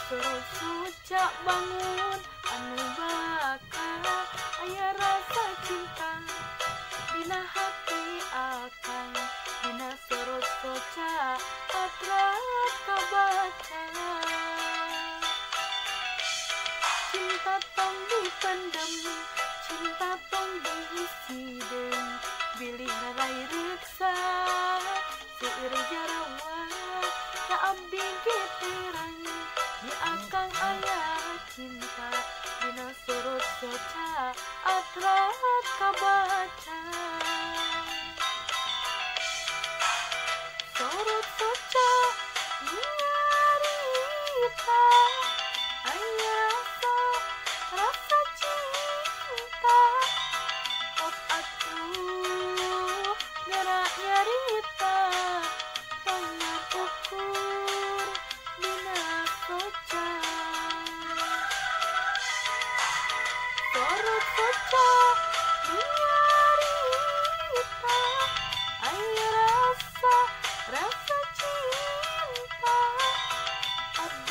Suruh sucak bangun anu bakal aya rasa cinta dina hati akang dina suruh sucak atras kabaca. Cinta tong dipendam, cinta tong diisi deung bilih rai reksa seueur jarawa ka abdi geuterang di akang aya cinta dina surut soca atras kabaca. Surut soca nyarita aya rasa cinta hop atuh gerak nyarita tangan ukur dina soca. Surut soca nyarita aya rasa cinta abdi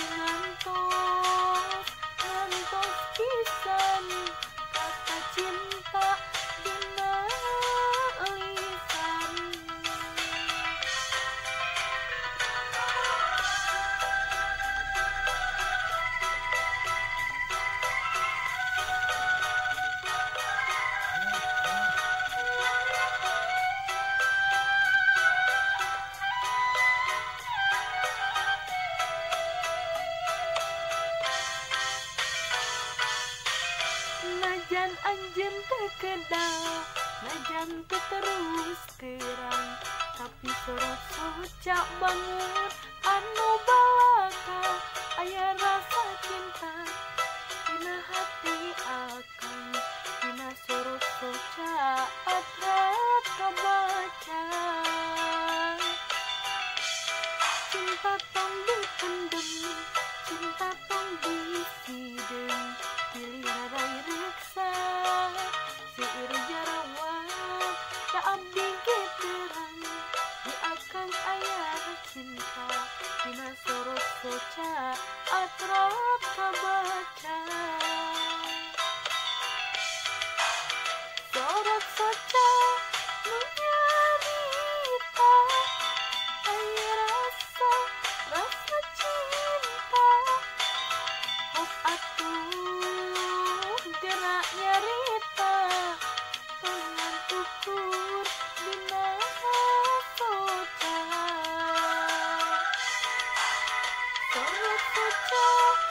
ngantos pisan kata cinta dina lisan. Najan anjeun teu kedah, najan teu terus terang, tapi surut soca banget anu balaka aya rasa cinta dina hati akang dina surut soca atras kabaca. Cinta tong dipendem, cinta tong diisi deung pilih rai reksa seueur jarawat ka abdi geuterang di akang aya cinta dina surut soca atras kabaca. Surut soca nu nyarita aya rasa cinta hop atuh gerak nyarita tangan ukur dina soca. Surut soca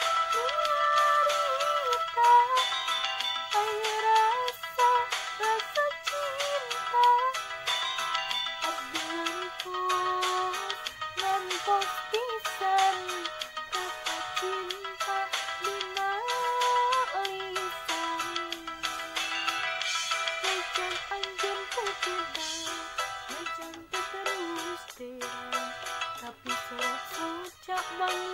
nyarita aya rasa cinta abdi ngantos pisan kata cinta dina lisan. Najan anjeun teu kedah, najan teu terus terang, tapi surut soca banget